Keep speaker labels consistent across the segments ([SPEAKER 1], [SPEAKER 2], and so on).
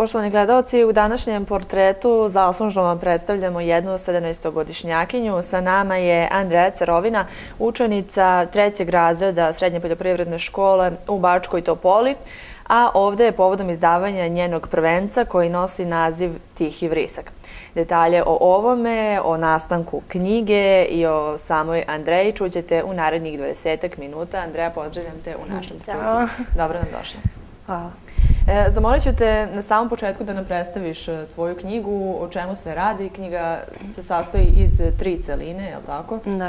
[SPEAKER 1] Poštovani gledalci, u današnjem portretu zaslužno vam predstavljamo jednu 17-godišnjakinju. Sa nama je Andreja Cerovina, učenica 3. razreda Srednje poljoprivredne škole u Bačkoj Topoli, a ovde je povodom izdavanja njenog prvenca koji nosi naziv Tihi vrisak. Detalje o ovome, o nastanku knjige i o samoj Andreji čućete u narednih 20 minuta. Andreja, pozdravljam te u našem studiju. Dobro nam došla.
[SPEAKER 2] Hvala.
[SPEAKER 1] Zamolit ću te na samom početku da nam predstaviš tvoju knjigu, o čemu se radi. Knjiga se sastoji iz 3 celine, je li tako?
[SPEAKER 2] Da.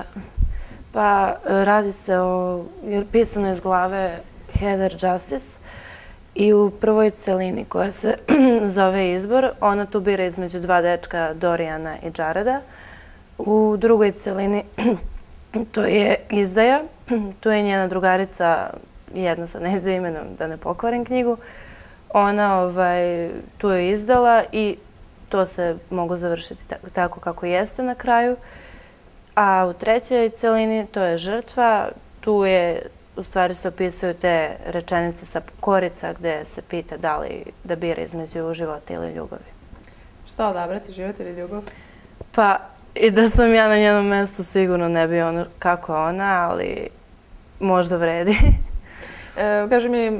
[SPEAKER 2] Pa radi se o, pisano iz glave Heather Justice i u prvoj celini koja se zove Izbor, ona tu bira između 2 dečka, Dorijana i Jareda. U drugoj celini to je Izdaja, tu je njena drugarica, jedna sa neđe imenom, da ne pokvarim knjigu. Ona tu je izdala i to se mogu završiti tako kako jeste na kraju. A u trećoj celini to je Žrtva, tu je, u stvari se opisuju te rečenice sa korica gde se pita da li da bira između života ili ljubavi.
[SPEAKER 1] Šta odabrati, život ili ljubav?
[SPEAKER 2] Pa i da sam ja na njenom mestu sigurno ne bi ono kako ona, ali možda vredi.
[SPEAKER 1] Kaži mi,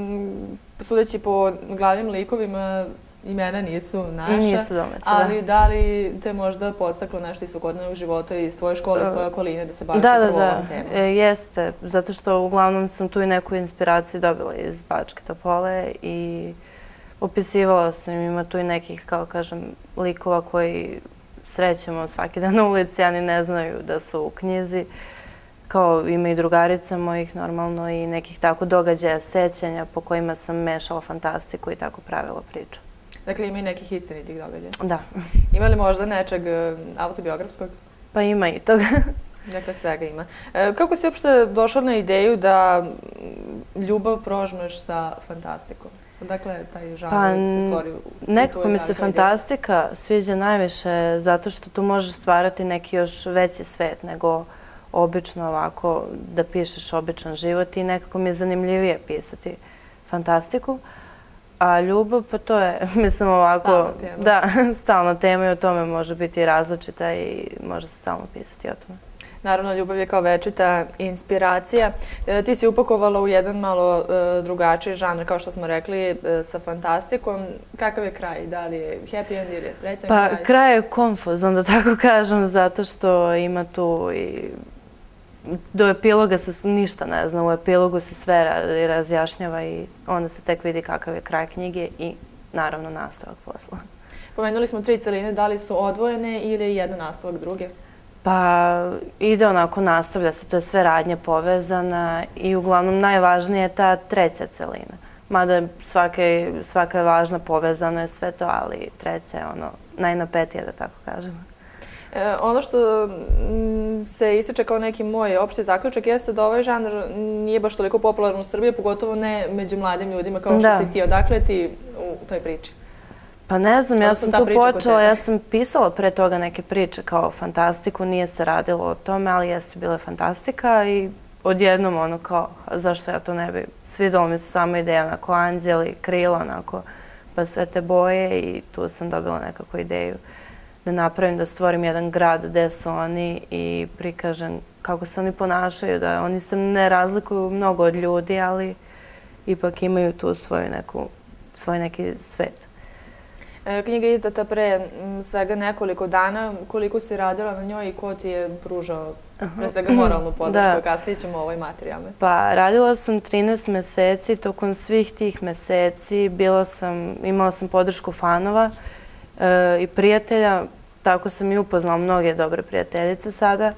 [SPEAKER 1] sudeći po glavnim likovima, imena nisu naša.
[SPEAKER 2] Nisu domaće, da.
[SPEAKER 1] Ali da li te možda podstaklo nešto iz svakodnevnog života, iz tvoje škole, iz tvoje okoline, da se baviš upravo ovom temom?
[SPEAKER 2] Da, jeste. Zato što uglavnom sam tu i neku inspiraciju dobila iz Bačke Topole i opisivala sam, ima tu i nekih, kao kažem, likova koji srećemo svaki dan na ulici, a ni ne znaju da su u knjizi. Kao ima i drugarica mojih normalno i nekih tako događaja, sećanja po kojima sam mešala fantastiku i tako pravila priču.
[SPEAKER 1] Dakle, ima i nekih istinitih događaja?
[SPEAKER 2] Da.
[SPEAKER 1] Ima li možda nečeg autobiografskog?
[SPEAKER 2] Pa ima i toga.
[SPEAKER 1] Dakle, svega ima. Kako si uopšte došla na ideju da ljubav prožmeš sa fantastikom? Dakle, taj žanr se stvori u tvojoj
[SPEAKER 2] nekako mi se fantastika sviđa najviše zato što tu možeš stvarati neki još veći svet nego obično ovako da pišeš običan život i nekako mi je zanimljivije pisati fantastiku. A ljubav, pa to je, mislim ovako...
[SPEAKER 1] Stalna tema.
[SPEAKER 2] Da, stalna tema i o tome može biti različita i može se stalno pisati o tome.
[SPEAKER 1] Naravno, ljubav je kao večita inspiracija. Ti si upakovala u jedan malo drugačiji žanr, kao što smo rekli, sa fantastikom. Kakav je kraj? Da li je happy end ili je srećan kraj?
[SPEAKER 2] Pa kraj je konfuzan, da tako kažem, zato što ima tu i... Do epiloga se ništa ne zna, u epilogu se sve razjašnjava i onda se tek vidi kakav je kraj knjige i naravno nastavak posla.
[SPEAKER 1] Pomenuli smo 3 celine, da li su odvojene ili je jedan nastavak druge?
[SPEAKER 2] Pa ide onako, nastavlja se, to je sve radnja povezana i uglavnom najvažnija je ta 3. celina. Mada svaka je važna, povezano je sve to, ali 3. je ono najnapetija, da tako kažem.
[SPEAKER 1] Ono što se ističe kao neki moj opšti zaključak jeste da ovaj žanr nije baš toliko popularan u Srbiji, pogotovo ne među mladim ljudima kao što si ti. Odakle ti u toj priči?
[SPEAKER 2] Pa ne znam, ja sam tu počela, ja sam pisala pre toga neke priče kao fantastiku, nije se radilo o tome, ali jeste bila fantastika i odjednom ono kao, zašto ja to ne bi, svidjela mi se samo ideja, onako anđeli, krila, onako, pa sve te boje i tu sam dobila nekako ideju da napravim, da stvorim jedan grad gde su oni i prikažem kako se oni ponašaju, da oni se ne razlikuju mnogo od ljudi, ali ipak imaju tu svoj neki svet.
[SPEAKER 1] Knjiga je izdata pre svega nekoliko dana. Koliko si radila na njoj i ko ti je pružao pre svega moralnu podršku? Kasnije ćemo ovoj materijalnoj.
[SPEAKER 2] Pa radila sam 13 meseci, tokom svih tih meseci imala sam podršku fanova i prijatelja, tako sam i upoznala mnoge dobre prijateljice sada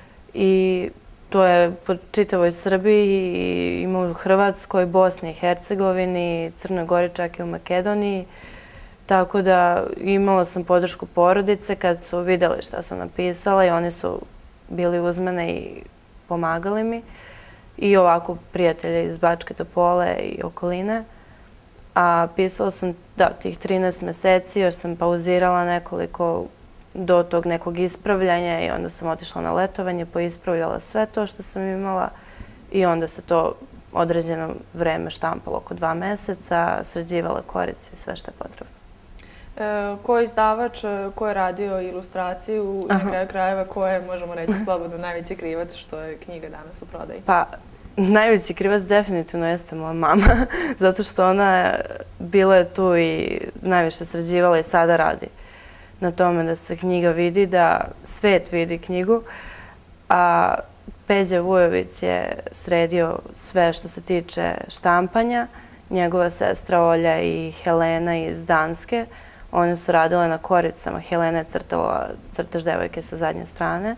[SPEAKER 2] i to je po čitavoj Srbiji, ima u Hrvatskoj, Bosni i Hercegovini, Crnoj Gori, čak i u Makedoniji. Tako da imala sam podršku porodice kad su videli šta sam napisala i oni su bili uz mene i pomagali mi. I ovako prijatelje iz Bačke Topole i okoline. A pisala sam, tih 13 meseci, još sam pauzirala nekoliko do tog nekog ispravljanja i onda sam otišla na letovanje, poispravljala sve to što sam imala i onda se to određeno vreme štampala oko 2 meseca, sređivala korice i sve što je potrebno.
[SPEAKER 1] Ko je izdavač, ko je radio ilustraciju i na kraju krajeva ko je, možemo reći slobodno, najveći krivac što je knjiga danas u prodaji?
[SPEAKER 2] Pa, najveći krivac definitivno jeste moja mama, zato što ona bila je tu i najviše sređivala i sada radi na tome da se knjiga vidi, da svet vidi knjigu, a Peđa Vujović je sredio sve što se tiče štampanja, njegova sestra Olja i Helena iz Danske. One su radile na koricama. Helena je crtala crtež devojke sa zadnje strane.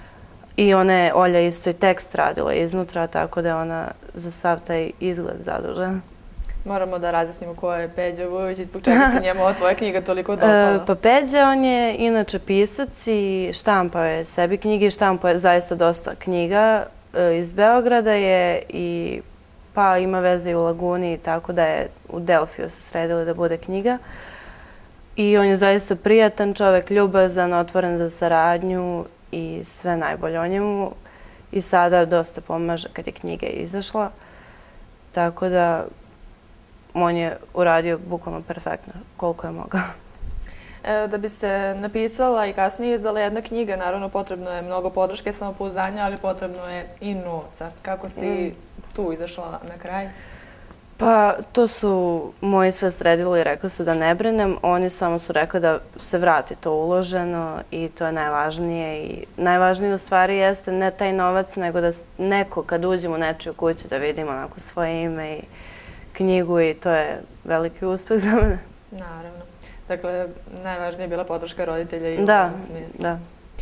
[SPEAKER 2] I Olja isto i tekst radila iznutra, tako da je ona za sav taj izgled zadužena.
[SPEAKER 1] Moramo da razjasnimo ko je Peđa Vujović i zbog čega se njemu ova tvoja knjiga toliko dopala.
[SPEAKER 2] Pa Peđa, on je inače pisac i štampao je sebi knjige i štampao je zaista dosta knjiga. Iz Beograda je i pa ima veze i u Laguni, tako da je u Delfiju se sredili da bude knjiga. I on je zaista prijatan čovek, ljubazan, otvoren za saradnju i sve najbolje o njemu. I sada dosta pomaže kad je knjiga izašla. Tako da on je uradio bukvalno perfektno koliko je mogao.
[SPEAKER 1] Da bi se napisala i kasnije izdala jedna knjiga, naravno potrebno je mnogo podrške, samopouzdanja, ali potrebno je i novca. Kako si tu izašla na kraj?
[SPEAKER 2] Pa, to su moji sve sredili i rekli su da ne brinem. Oni samo su rekli da se vrati to uloženo i to je najvažnije. I najvažnije u stvari jeste ne taj novac, nego da neko kad uđemo u nečiju kuću da vidimo onako svoje ime i knjigu i to je veliki uspeh za mene.
[SPEAKER 1] Naravno. Dakle, najvažnija je bila podrška roditelja i u ovom smislu.
[SPEAKER 2] Da.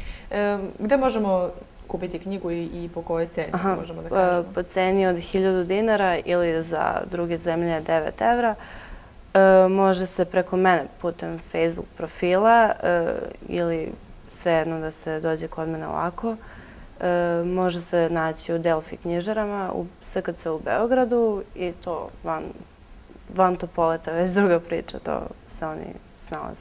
[SPEAKER 1] Gde možemo kupiti knjigu i po kojoj ceni, možemo da kažemo?
[SPEAKER 2] Po ceni od 1000 dinara ili za druge zemlje 9 evra. Može se preko mene putem Facebook profila ili svejedno da se dođe kod mene ovako. Može se naći u Delfi knjižarama, u SKC u Beogradu i to van Topoleta, već druga priča, to se oni snalaze.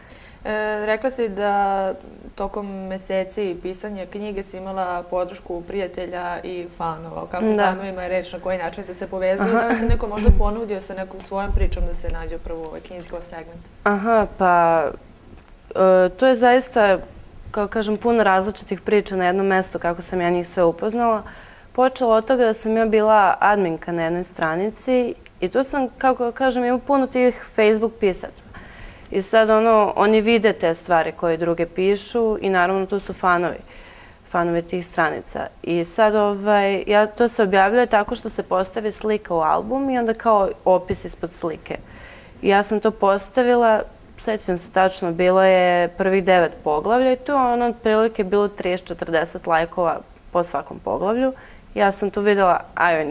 [SPEAKER 1] Rekla si da tokom meseci pisanja knjige si imala podršku prijatelja i fanova. Kako fanovima je reč, na koji način ste se povezali? Da li se neko možda ponudio sa nekom svojom pričom da se nađe upravo u ovoj knjizi kao segment?
[SPEAKER 2] Aha, pa to je zaista, kao kažem, puno različitih priča na jednom mestu kako sam ja njih sve upoznala. Počelo od toga da sam ja bila adminka na jednoj stranici i tu sam, kako kažem, ima puno tih Facebook pisaca. I sad oni vide te stvari koje druge pišu i naravno tu su fanovi tih stranica. I sad to se objavljuje tako što se postavi slika u album i onda kao opis ispod slike. I ja sam to postavila, sećam se tačno, bilo je prvih 9 poglavlja i tu je otprilike bilo 30-40 lajkova po svakom poglavlju. Ja sam tu videla,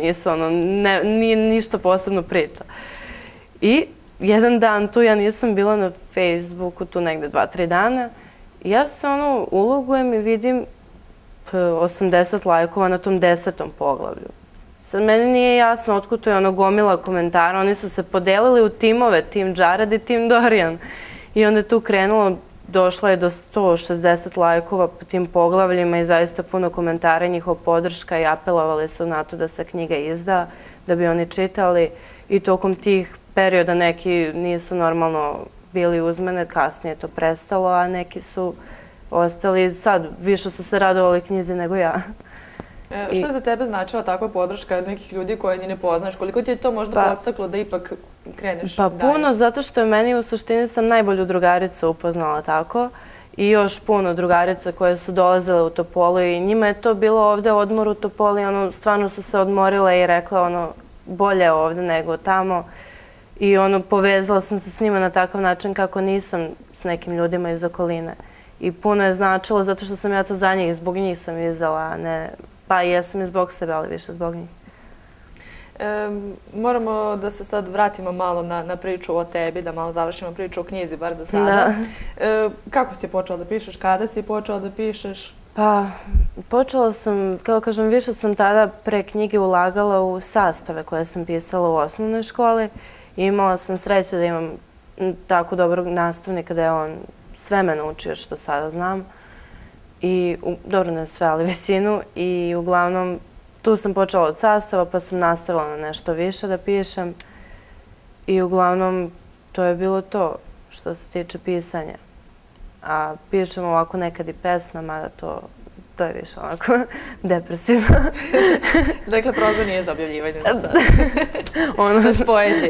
[SPEAKER 2] nije ništa posebno priča. I jedan dan tu ja nisam bila na Facebooku, tu negde 2-3 dana. I ja se ulogujem i vidim 80 lajkova na tom 10. poglavlju. Sad meni nije jasno otkud tu je gomila komentara. Oni su se podelili u timove, tim Jared i tim Dorian. I onda je tu krenulo, došla je do 160 lajkova po tim poglavljima i zaista puno komentara i njihova podrška i apelovali su na to da se knjiga izda, da bi oni čitali. I tokom tih perioda neki nisu normalno bili uz mene, kasnije je to prestalo, a neki su ostali sad, više su se radovali knjizi nego ja.
[SPEAKER 1] Šta je za tebe značila takva podrška nekih ljudi koje ni ne poznaš? Koliko ti je to možda podstaklo da ipak kreneš dalje?
[SPEAKER 2] Pa puno, zato što je meni u suštini sam najbolju drugaricu upoznala tako i još puno drugarica koje su dolazile u Topolu i njima je to bilo ovde odmor u Topoli, stvarno su se odmorile i rekla bolje ovde nego tamo. I povezala sam se s njima na takav način kako nisam s nekim ljudima iz okoline. I puno je značilo zato što sam ja to za njih, zbog njih sam izdala, a ne, pa jesam i zbog sebe, ali više zbog njih.
[SPEAKER 1] Moramo da se sad vratimo malo na priču o tebi, da malo završimo priču o knjizi, bar za sada. Kako si počela da pišeš? Kada si počela da pišeš?
[SPEAKER 2] Pa, počela sam, kao kažem, više sam tada pre knjige ulagala u sastave koje sam pisala u osnovnoj školi. Imala sam sreću da imam tako dobrog nastavnika da je on sve me naučio što sada znam. I, dobro ne sve, ali većinu. I uglavnom tu sam počela od sastava, pa sam nastavila na nešto više da pišem. I uglavnom, to je bilo to što se tiče pisanja. A pišem ovako nekad i pesme, mada to je više onako depresivno.
[SPEAKER 1] Dakle, proza nije za objavljivanje za sad. Bez poezije.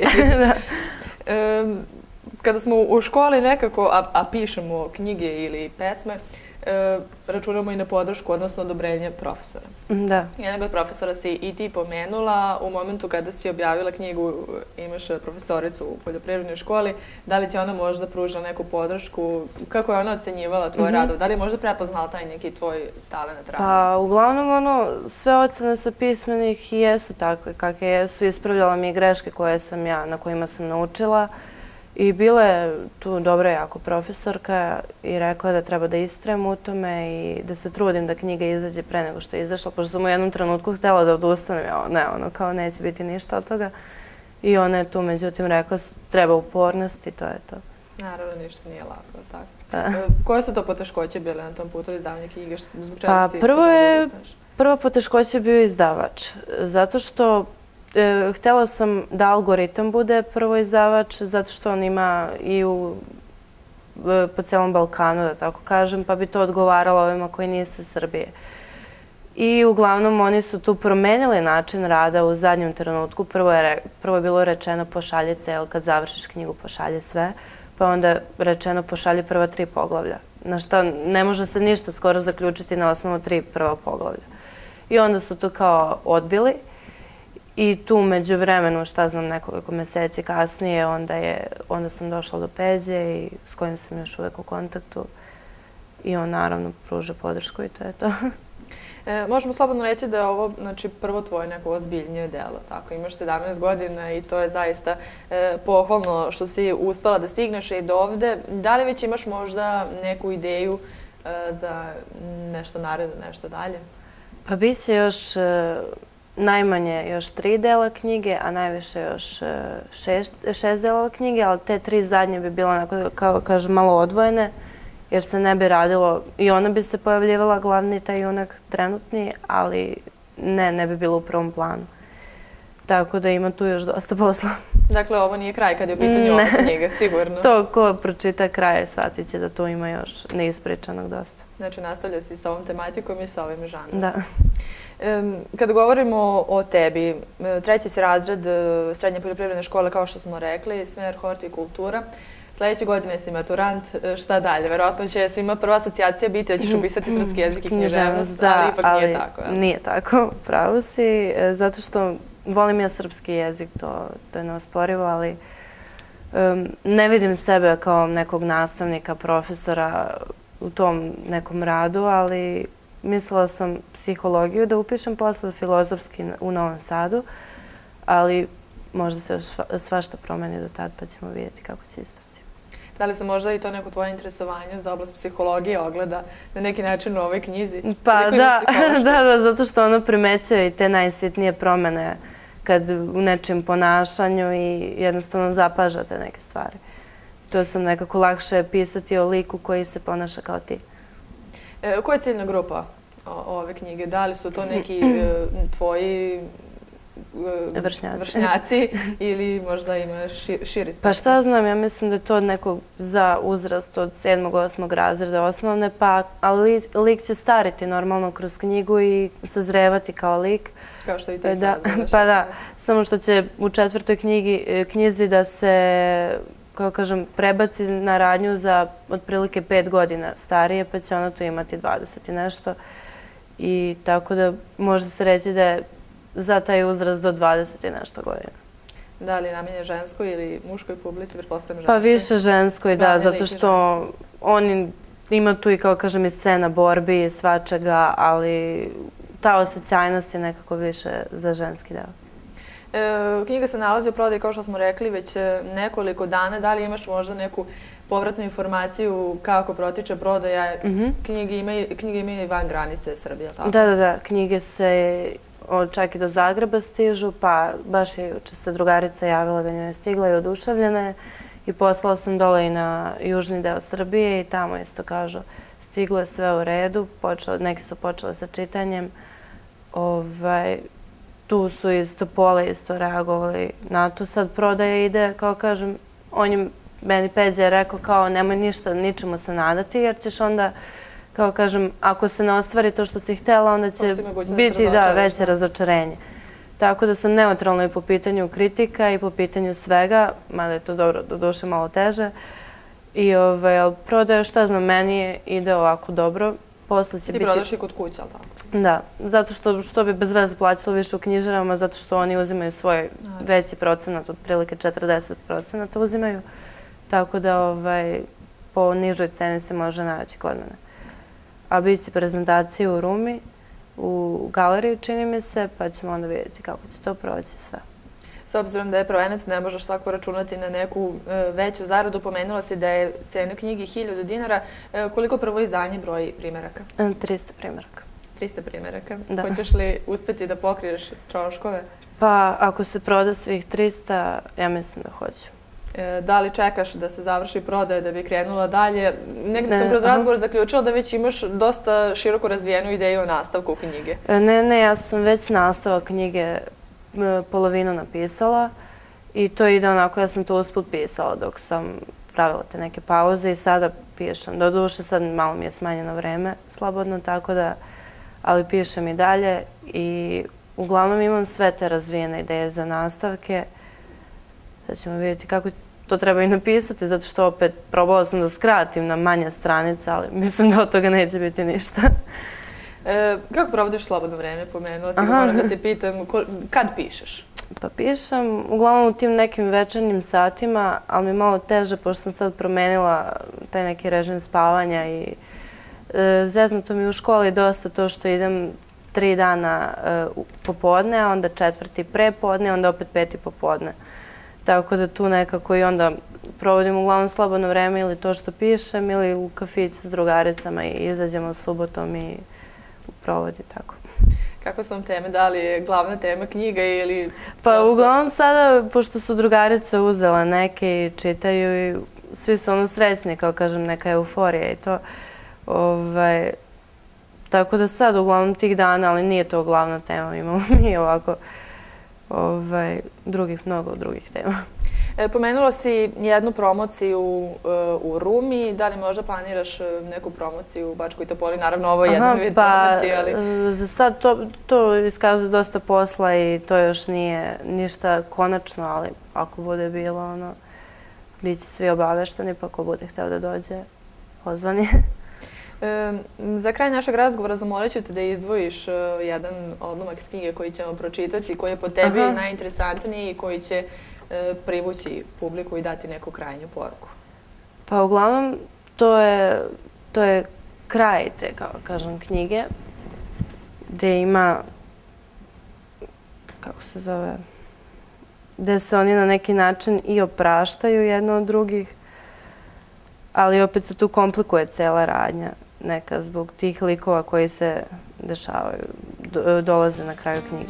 [SPEAKER 1] Kada smo u školi nekako, a pišemo knjige ili pesme, računamo i na podršku, odnosno odobrenje profesora.
[SPEAKER 2] Da.
[SPEAKER 1] Jednog od profesora si i ti pomenula u momentu kada si objavila knjigu, imaš profesoricu u poljoprivrednoj školi, da li ti ona možda pružila neku podršku, kako je ona ocenjivala tvoj rad, da li je možda prepoznala taj neki tvoj talent rada?
[SPEAKER 2] Pa, uglavnom, sve ocene sa pismenih jesu takve kakve jesu, ispravljala mi greške na kojima sam naučila. I bila je tu dobra jako profesorka i rekla da treba da istrajem u tome i da se trudim da knjiga izađe pre nego što je izašla, pošto sam u jednom trenutku htjela da odustanem, kao neće biti ništa od toga. I ona je tu, međutim, rekla treba upornost i to je to.
[SPEAKER 1] Naravno, ništa nije lako, tako. Koje su to poteškoće bile na tom putu izdavanja knjige? Zbog čega si poželjela da ustaneš?
[SPEAKER 2] Prva poteškoća je bio izdavač, zato što htjela sam da algoritam bude prvo izdavač, zato što on ima i po celom Balkanu, da tako kažem, pa bi to odgovaralo ovima koji nisu iz Srbije. I uglavnom oni su tu promenili način rada u zadnjem trenutku. Prvo je bilo rečeno pošalje cel, kad završiš knjigu pošalje sve, pa onda rečeno pošalje prva 3 poglavlja. Na šta ne može se ništa skoro zaključiti na osnovu 3 prva poglavlja. I onda su to kao odbili. I tu među vremenu, šta znam, nekoliko meseci kasnije, onda sam došla do Peđe i s kojim sam još uvek u kontaktu. I on naravno pruža podršku i to je to.
[SPEAKER 1] Možemo slobodno reći da je ovo prvo tvoje neko ozbiljnije delo. Imaš 17 godina i to je zaista pohvalno što si uspela da stigneš i do ovde. Da li već imaš možda neku ideju za nešto naredno, nešto dalje?
[SPEAKER 2] Pa bit će još najmanje još 3 dela knjige, a najviše još 6 delova knjige, ali te 3 zadnje bi bila, kao kažem, malo odvojene, jer se ne bi radilo, i ona bi se pojavljivala, glavni taj junak trenutni, ali ne bi bilo u prvom planu. Tako da ima tu još dosta posla.
[SPEAKER 1] Dakle, ovo nije kraj kad je u pitanju ova knjiga, sigurno.
[SPEAKER 2] To ko pročita kraj shvatit će da tu ima još neispričanog dosta.
[SPEAKER 1] Znači, nastavlja si sa ovom tematikom i sa ovim žanrom.
[SPEAKER 2] Da.
[SPEAKER 1] Kada govorimo o tebi, 3. si razred srednje poljoprivredne škole, kao što smo rekli, smer hortikultura. Sljedeće godine si maturant, šta dalje? Verovatno će svima prva asocijacija biti da ćeš upisati srpski jezik i književnost, ali ipak nije tako.
[SPEAKER 2] Nije tako, pravo si, zato što volim ja srpski jezik, to je neosporivo, ali ne vidim sebe kao nekog nastavnika, profesora u tom nekom radu, ali mislila sam psihologiju da upišem, posle filozofski u Novom Sadu, ali možda se još svašta promeni do tad, pa ćemo vidjeti kako će ispasti.
[SPEAKER 1] Da li se možda i to neko tvoje interesovanje za oblast psihologije ogleda na neki način u ovoj knjizi?
[SPEAKER 2] Pa da, zato što ono primećuje i te najsitnije promene kad u nečem ponašanju i jednostavno zapažate neke stvari. To sam nekako lakše pisati o liku koji se ponaša kao ti.
[SPEAKER 1] Koja je ciljna grupa ove knjige? Da li su to neki tvoji vršnjaci ili možda ima širi spektar?
[SPEAKER 2] Pa šta znam, ja mislim da je to nekog za uzrast od 7. 8. razreda osnovne, ali lik će stariti normalno kroz knjigu i sazrevati kao lik.
[SPEAKER 1] Kao što i ti sad.
[SPEAKER 2] Pa da, samo što će u 4. knjizi da se, kao kažem, prebaci na radnju za otprilike 5 godina starije, pa će ona tu imati 20 i nešto. I tako da može se reći da je za taj uzrast do 20 i nešto godina.
[SPEAKER 1] Da li je namenjen ženskoj ili muškoj publici, pretpostavljam ženskoj?
[SPEAKER 2] Pa više ženskoj, da, zato što oni ima tu i, kao kažem, i scena borbi i svačega, ali ta osjećajnost je nekako više za ženski deo.
[SPEAKER 1] Knjiga se nalazi u prodaji, kao što smo rekli, već nekoliko dana. Da li imaš možda neku povratnu informaciju kako protiče prodaja? Knjige imaju i van granice Srbije, tako?
[SPEAKER 2] Da. Knjige se čak i do Zagreba stižu, pa baš je juče se drugarica javila da njoj je stigla i oduševljena je i poslala sam dole i na južni deo Srbije i tamo isto kažu stiglo je sve u redu, neki su počeli sa čitanjem, Tu su iz Topole isto reagovali na to. Sad prodaja ide, kao kažem, on je meni Peđa rekao kao nemoj ništa, ničemu se nadati, jer ćeš onda, kao kažem, ako se ne ostvari to što si htjela, onda će biti veće razočarenje. Tako da sam neutralna i po pitanju kritika i po pitanju svega, mada je to dobro, doduše malo teže. I prodaja, šta znam, meni ide ovako dobro.
[SPEAKER 1] Ti prodaš i kod kuće, ali tako?
[SPEAKER 2] Da, zato što bi bez veze plaćalo više u knjižarama, zato što oni uzimaju svoj veći procenat, otprilike 40% uzimaju. Tako da po nižoj ceni se može naći kod mene. A bit će prezentacija u Rumi, u galeriji čini mi se, pa ćemo onda vidjeti kako će to proći sve.
[SPEAKER 1] S obzirom da je prvenac, ne možeš svako računati na neku veću zaradu. Pomenula si da je cena knjigi 1000 dinara. Koliko prvo izdanje broji primjeraka?
[SPEAKER 2] 300 primjeraka.
[SPEAKER 1] 300 primjeraka. Hoćeš li uspjeti da pokriješ troškove?
[SPEAKER 2] Pa ako se proda svih 300, ja mislim da hoću.
[SPEAKER 1] Da li čekaš da se završi prodaja da bi krenula dalje? Negdje sam kroz razgovor zaključila da već imaš dosta široko razvijenu ideju o nastavku knjige.
[SPEAKER 2] Ne, ja sam već nastavak knjige polovinu napisala i to ide onako, ja sam to usput pisala dok sam pravila te neke pauze i sada pišem. Doduše sad malo mi je smanjeno vreme slobodno, tako da, ali pišem i dalje i uglavnom imam sve te razvijene ideje za nastavke. Sad ćemo vidjeti kako to treba i napisati, zato što opet probala sam da skratim na manje stranice, ali mislim da od toga neće biti ništa.
[SPEAKER 1] Kako provodiš slobodno vreme? Pomenula si, moram da te pitam, kad pišeš?
[SPEAKER 2] Pa pišem uglavnom u tim nekim večernjim satima, ali mi je malo teže pošto sam sad promenila taj neki režim spavanja i zeznuto mi u školi dosta to što idem 3 dana popodne, a onda 4. prepodne, onda opet 5. popodne. Tako da tu nekako i onda provodim uglavnom slobodno vreme ili to što pišem ili u kafić s drugaricama i izađemo subotom i provodi tako.
[SPEAKER 1] Kako su vam teme? Da li je glavna tema knjiga ili...
[SPEAKER 2] Pa uglavnom sada, pošto su drugarice uzela neke i čitaju i svi su ono srećni, kao kažem, neka euforija i to. Tako da sad uglavnom tih dana, ali nije to glavna tema, imamo mi ovako mnogo drugih tema.
[SPEAKER 1] Pomenula si jednu promociju u Rumi. Da li možda planiraš neku promociju u Bačkoj Topoli? Naravno, ovo je jedan vid promocije, ali...
[SPEAKER 2] Za sad to iskazuje dosta posla i to još nije ništa konačno, ali ako bude bilo, bit će svi obavešteni, pa ko bude hteo da dođe, pozvani.
[SPEAKER 1] Za kraj našeg razgovora zamolit ću te da izdvojiš jedan odlomak iz knjige koji ćemo pročitati, koji je po tebi najinteresantniji i koji će privući publiku i dati neku krajnju poruku.
[SPEAKER 2] Pa uglavnom to je kraj te, kao kažem, knjige gde ima, kako se zove, gde se oni na neki način i opraštaju jedno od drugih, ali opet se tu komplikuje cela radnja neka zbog tih likova koji se dešavaju, dolaze na kraju knjige.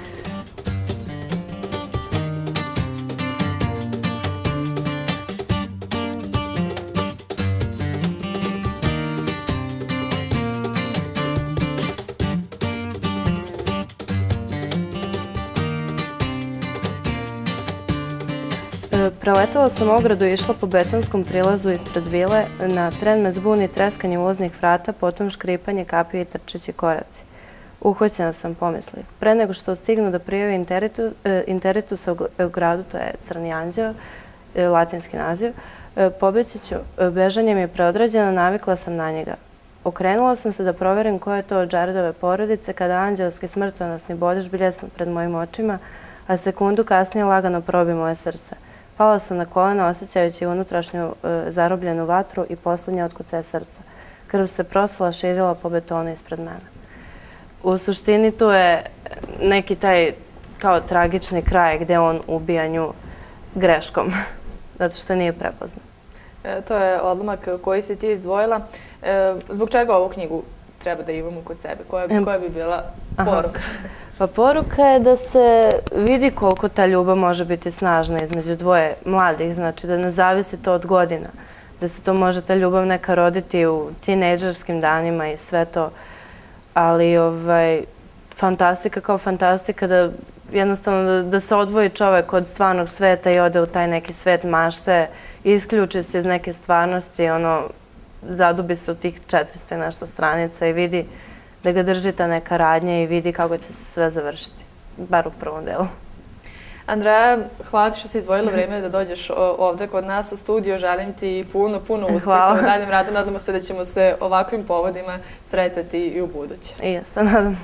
[SPEAKER 2] Preletala sam ogradu i išla po betonskom prilazu ispred vile. Na tren me zbuni treskanje ulaznih vrata, potom škripanje kapije i trčeći koraci. Uhvaćena sam, pomisli. Pre nego što stignu da prijavi Interitus u gradu, to je Crni anđeo, latinski naziv, pobeći ću. Bežanje mi je preodređeno, navikla sam na njega. Okrenula sam se da proverim ko je to od Jaredove porodice, kada anđelski smrtonosni bodež bljesnu pred mojim očima, a sekundu kasnije lagano probi moje srce. Pala sam na kolena osjećajući unutrašnju zarobljenu vatru i poslednje otkucaje srca. Krv se prosula, širila po betonu ispred mene. U suštini tu je neki taj kao tragični kraj gde on ubija nju greškom, zato što nije prepoznan.
[SPEAKER 1] To je odlomak koji si ti izdvojila. Zbog čega ovu knjigu treba da imamo kod sebe? Koja bi bila poruka?
[SPEAKER 2] Pa poruka je da se vidi koliko ta ljubav može biti snažna između dvoje mladih, znači da ne zavisi to od godina, da se to može ta ljubav neka roditi u tinejdžerskim danima i sve to, ali fantastika kao fantastika, da jednostavno da se odvoji čovek od stvarnog sveta i ode u taj neki svet mašte, isključi se iz neke stvarnosti, zadubi se u tih 400 i nešto stranica i vidi da ga drži ta neka radnja i vidi kako će se sve završiti, bar u prvom delu.
[SPEAKER 1] Andreja, hvala ti što si izdvojila vreme da dođeš ovde kod nas u studio. Želim ti puno uspeha u daljem radu. Nadamo se da ćemo se ovakvim povodima sretati i u buduće.
[SPEAKER 2] I ja se nadam.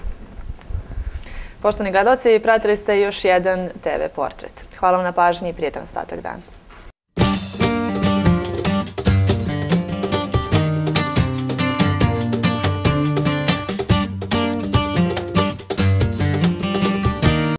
[SPEAKER 1] Poštovani gledalci, pratili ste još jedan TV portret. Hvala vam na pažnji i prijetan ostatak dana.